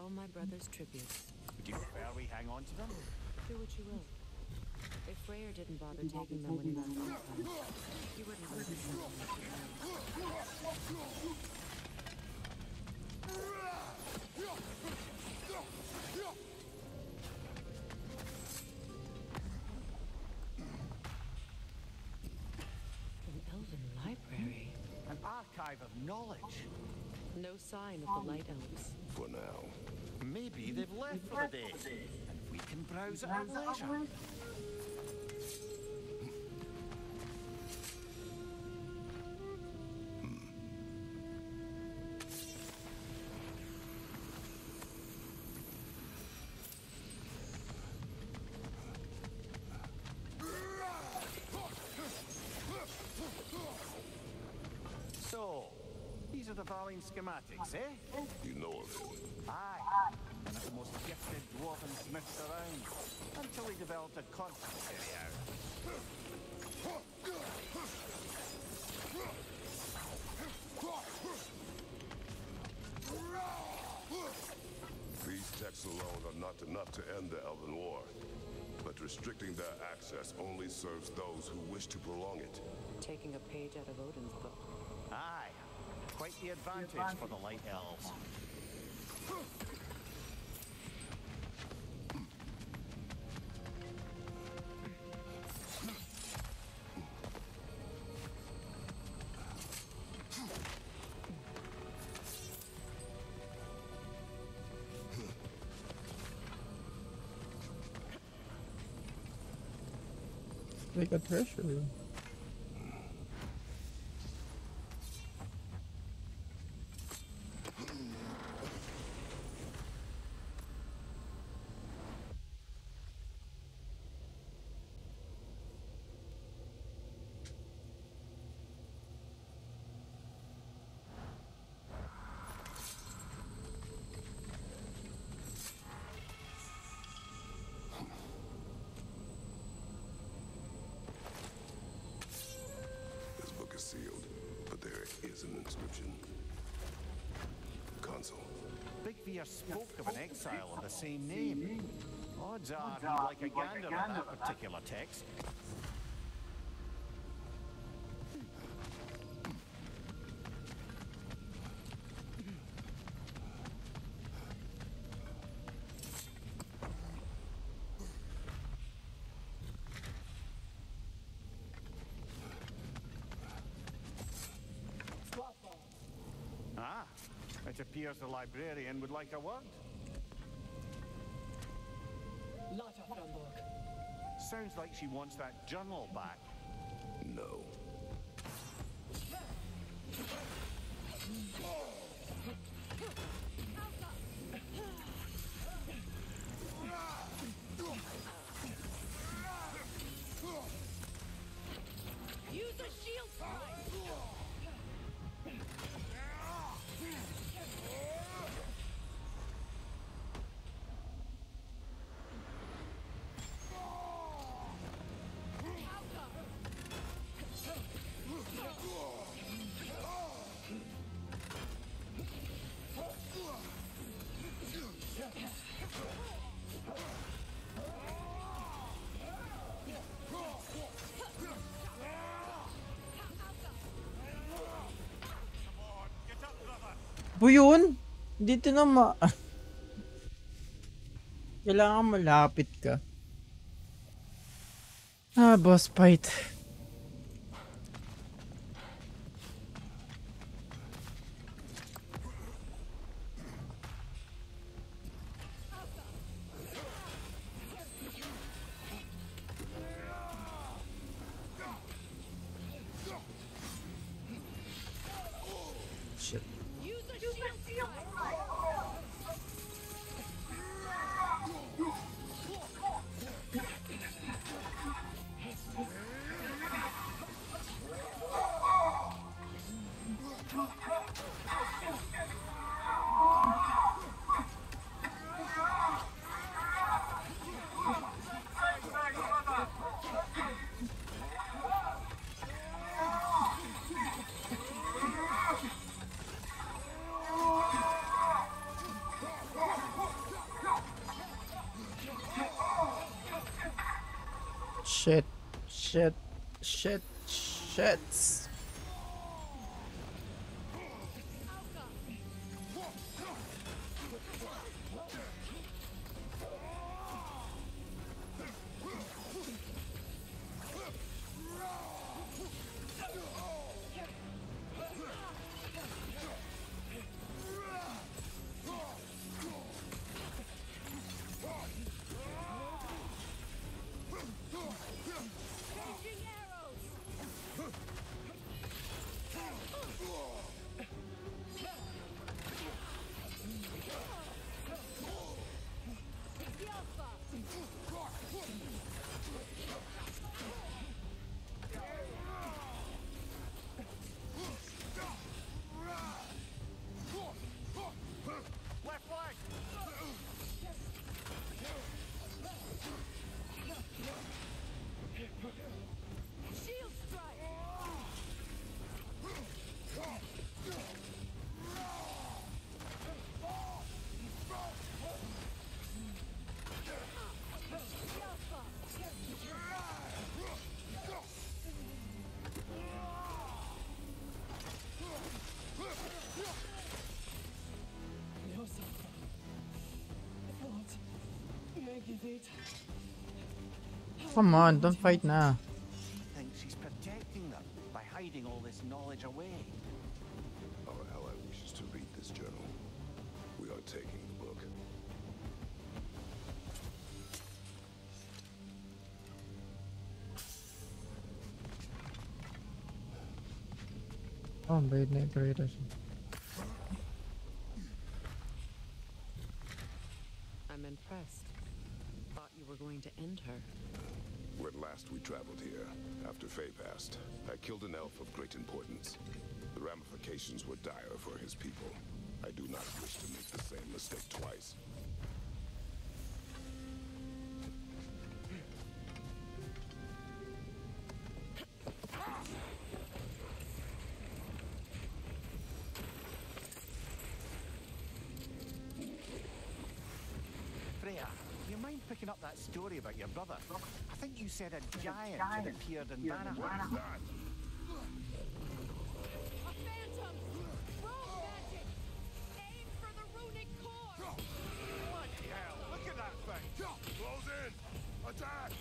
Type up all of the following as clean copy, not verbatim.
all my brother's tributes. Would you prefer we hang on to them? Do what you will. If Freyr didn't bother taking them when he left last time, he wouldn't want to send them to an elven library. An archive of knowledge. No sign of the Light Elves. For now. Maybe they've left for the day, and we can browse at our leisure. So, these are the Valine schematics, eh? You know of it. Aye. One of the most gifted dwarven smiths around. Until he developed a conscience area. These texts alone are not enough to end the Elven War. But restricting their access only serves those who wish to prolong it. Taking a page out of Odin's book. Aye. Quite the advantage for the Light Elves. Like a treasure room. This book is sealed, but there is an inscription. Console. Big Veer spoke of an exile of the same name. Odds are he'd like a gander at that particular text. Ah, it appears the librarian would like a word. Lotta Framborg. Sounds like she wants that journal back. No. Use a shield strike! Bu yun? Dito na kailangan malapit ka. Ah, boss fight. Shit. Use a shield strike! Shit. Shit. Shit. Shit. Left flank! Shield strike! Come on, don't fight now. Thinks he's protecting them by hiding all this knowledge away. Our ally wishes to read this journal. We are taking the book. Oh, wait, narrator. I'm impressed. Thought you were going to end her. When last we traveled here, after Faye passed, I killed an elf of great importance. The ramifications were dire for his people. I do not wish to make the same mistake twice. Freya, do you mind picking up that story about your brother? I think you said a giant had appeared in Vanaheim. That A phantom! Rogue magic! Aim for the runic core! Bloody hell, look at that thing! close in! Attack!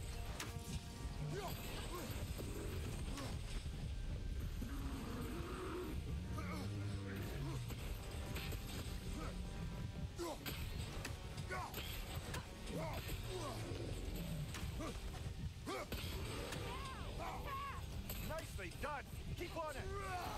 Nicely done! Keep on it!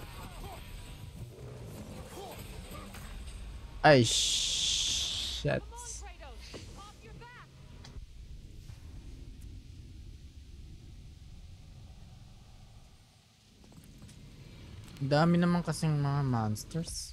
Ay, shit. Come on, Kratos! Off your back! Dami naman kasing mga monsters.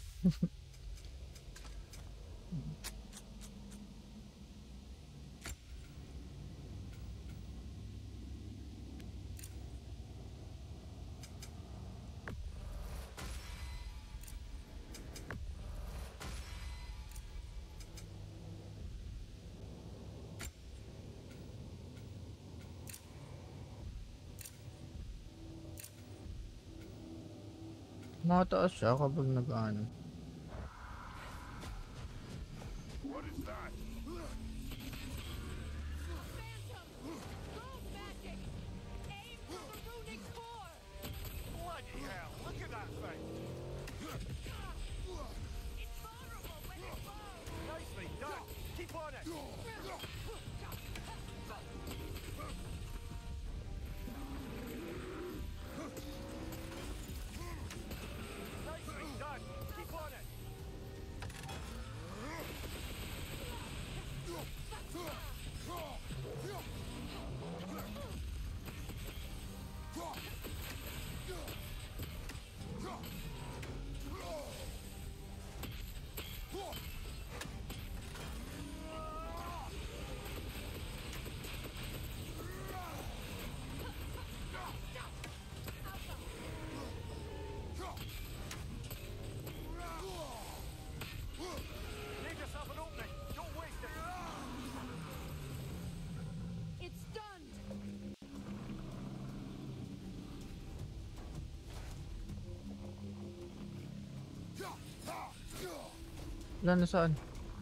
Mataas siya kapag nag-ano. What is that? Phantom! Rogue magic! Aim for the runic core! Bloody hell, look at that thing! It's vulnerable when it blows! Nicely done! Keep on it! Nicely done! Keep on it! Wala na saan?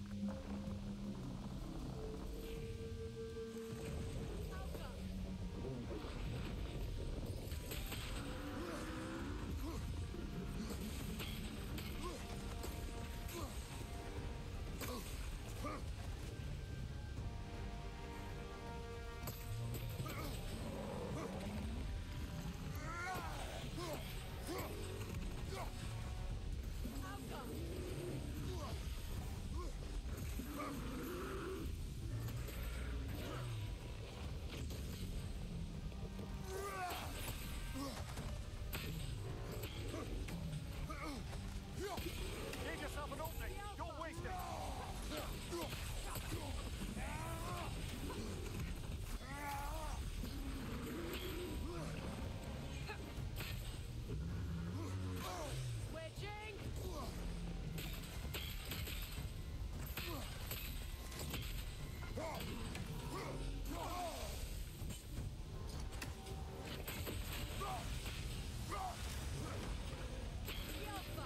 Give yourself an opening. Don't waste it. Switching. Alpha.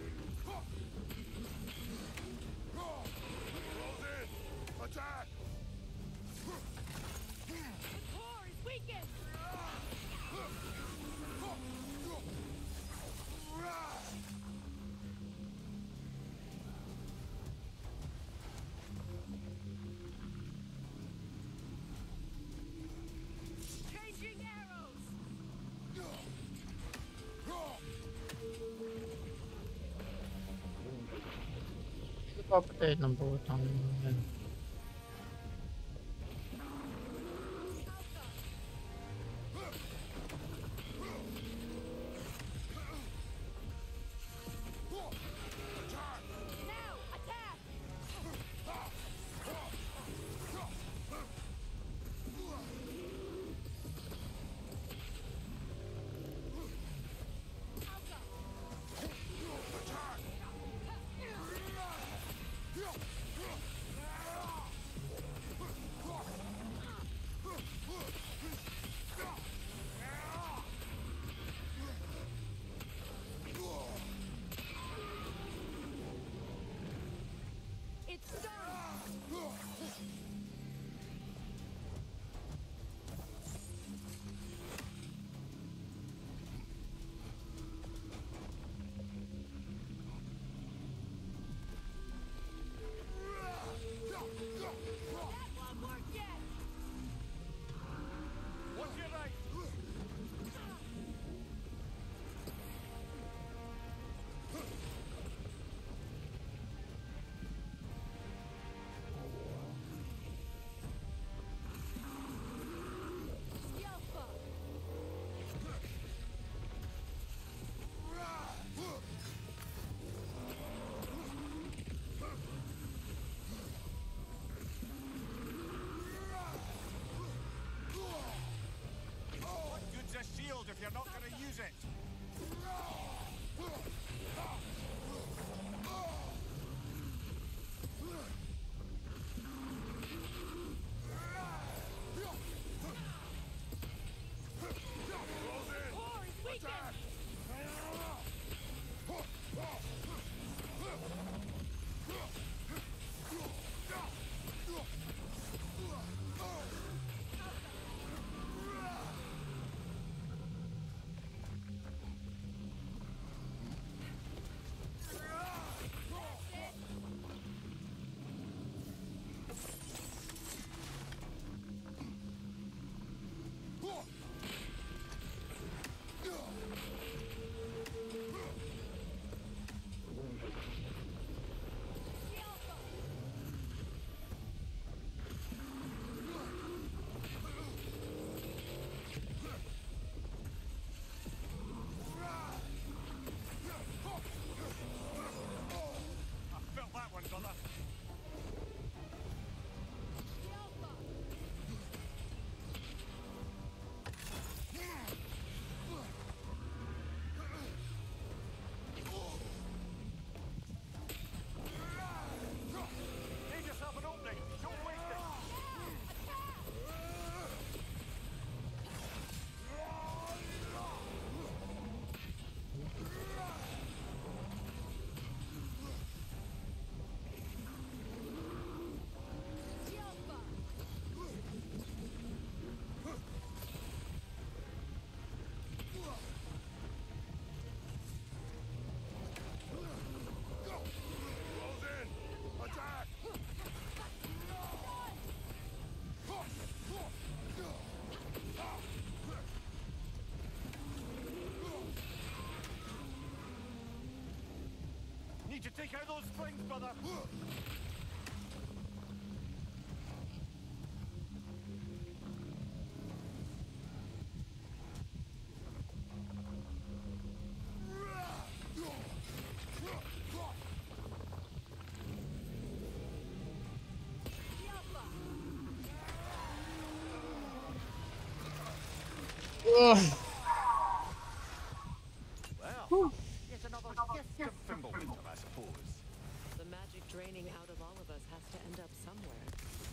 Close in! Attack! The core is weakened. Changing arrows. Ito papatay ng butang yan. Now attack. It's done. That won't work yet. What's your right? Alpha. What good's a shield if you're not going to use it? Core is weakened. I felt that one, brother. Give yourself an opening. Don't waste it. Take out those springs, brother! Ugh. Well, yet another gift of Fimbulwinter, I suppose. The magic draining out of all of us has to end up somewhere.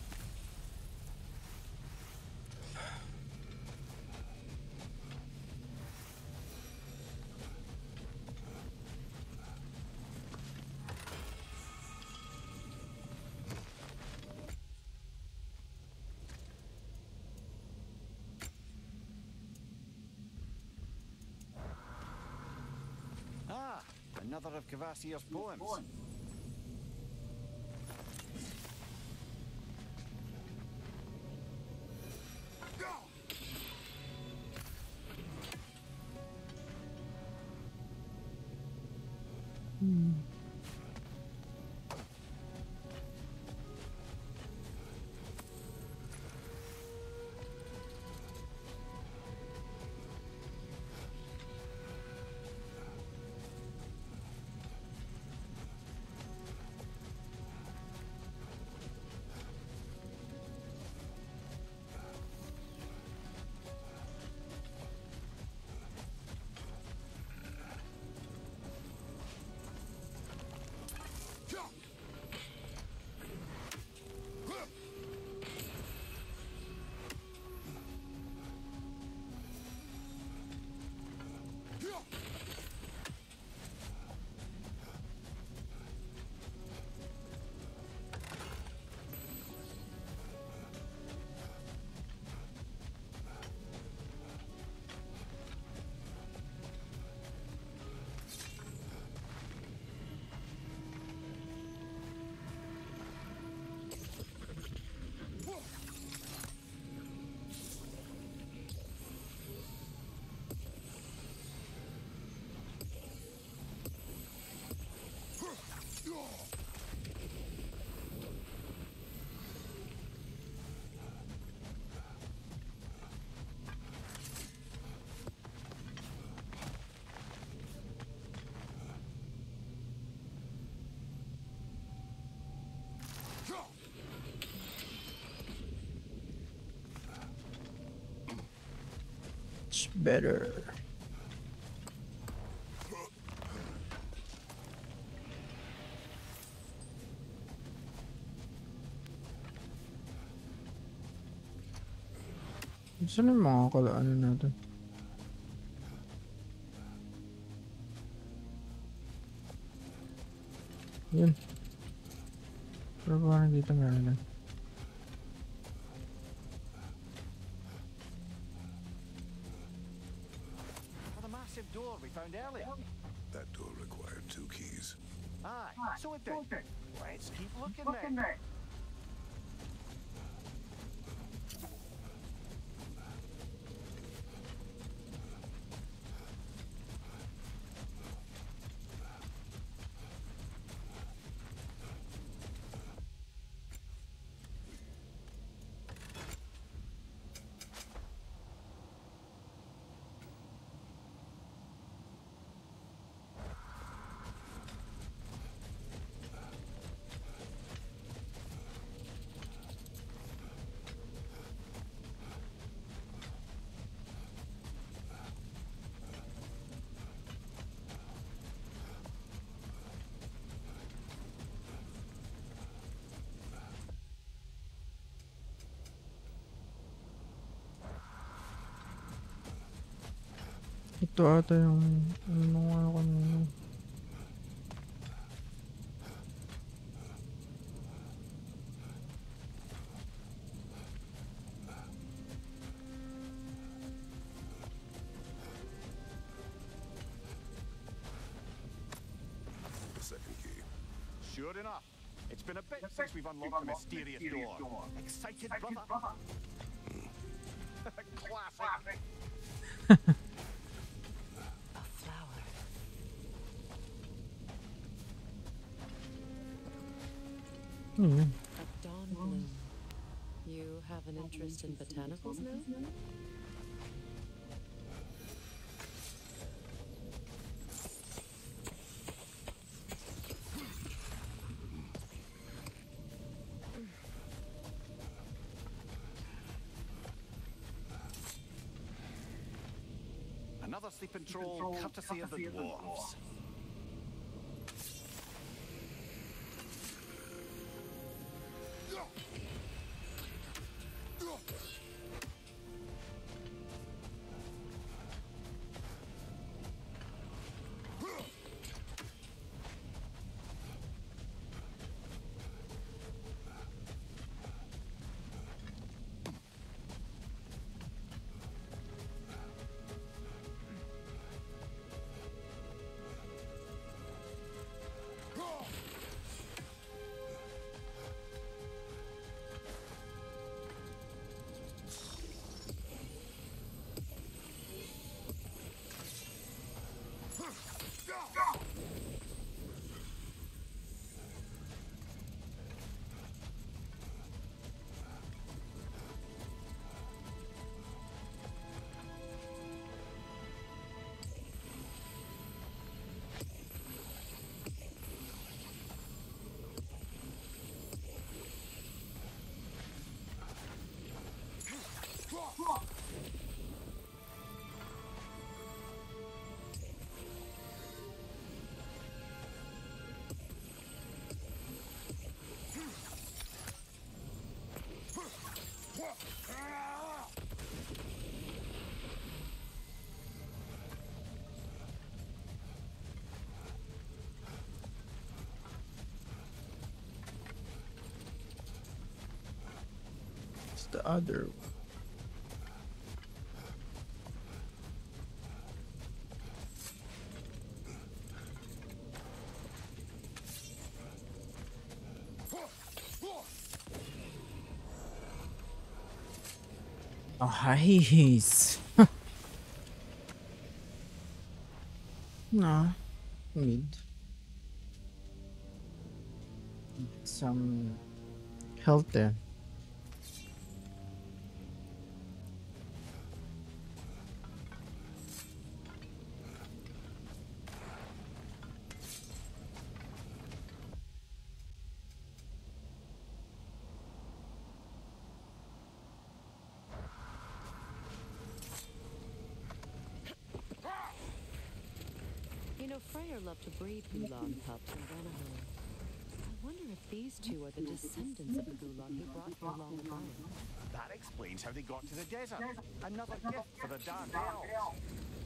Ah, another of Kvasir's poems. It's better. Saan yung mga kalaan natin? Yun. Pero parang dito meron na. For the massive door we found earlier. That door required 2 keys. Aye, so it did. Let's keep looking then. Ito ata yung ano nga kanina. The second key. Sure enough. It's been a bit since we've unlocked the mysterious door. Excited, brother? Classic. A flower. Hmm. A dawn bloom. You have an interest in botanicals now? Another sleeping troll, courtesy of the dwarves. What's the other? Oh, nice. No, mid. Some health there. You know, Freyr loved to breed gulag pups and Vanaheim. I wonder if these two are the descendants of the gulag he brought here long ago. That explains how they got to the desert. Another gift for the Dark Elves.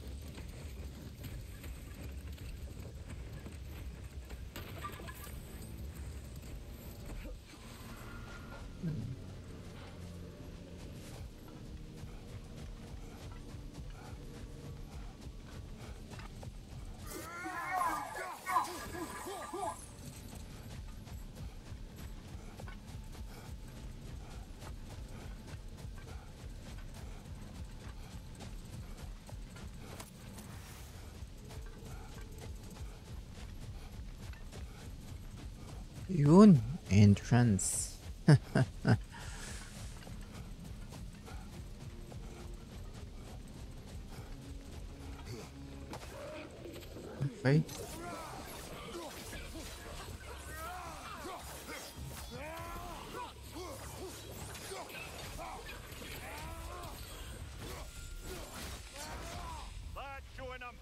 Yun, entrance. Okay. That's showing them.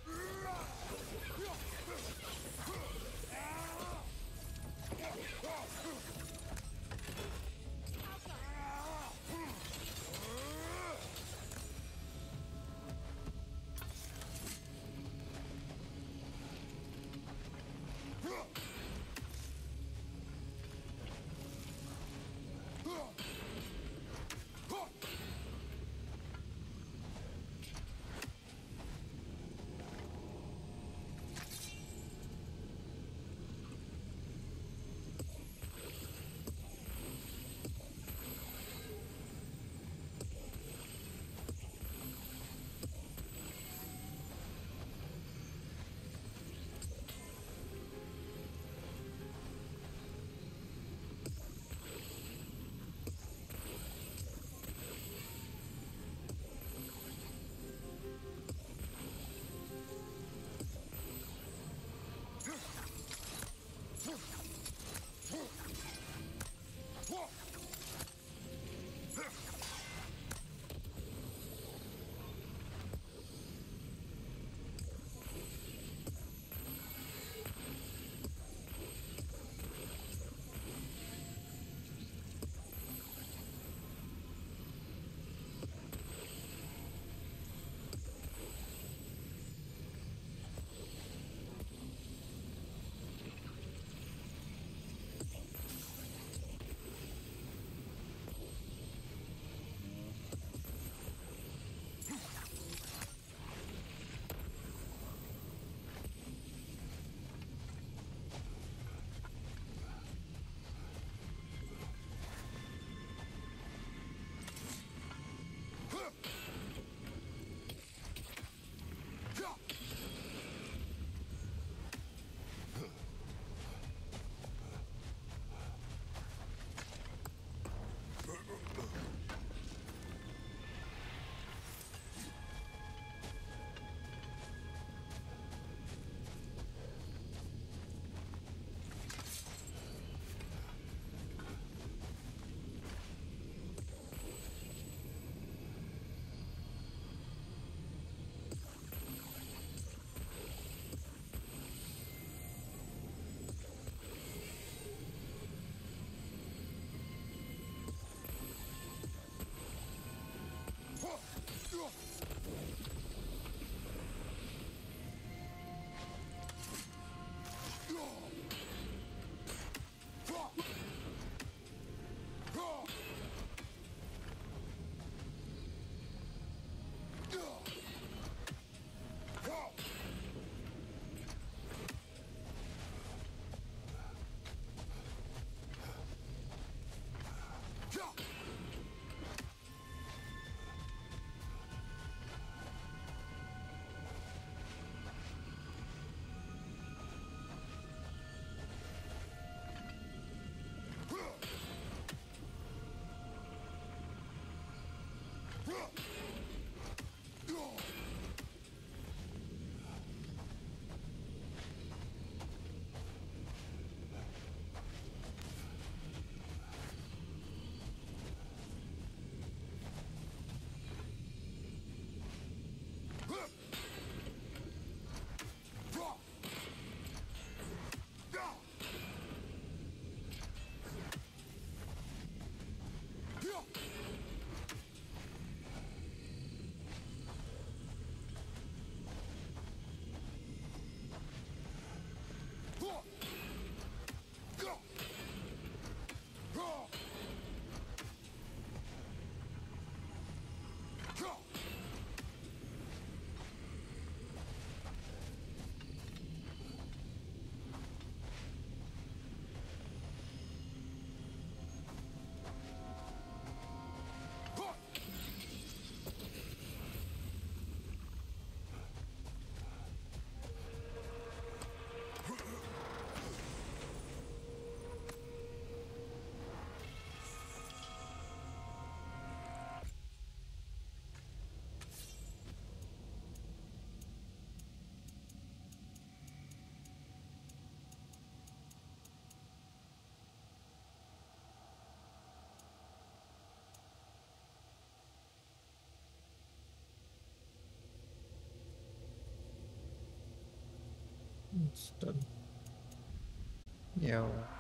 It's done. Yo.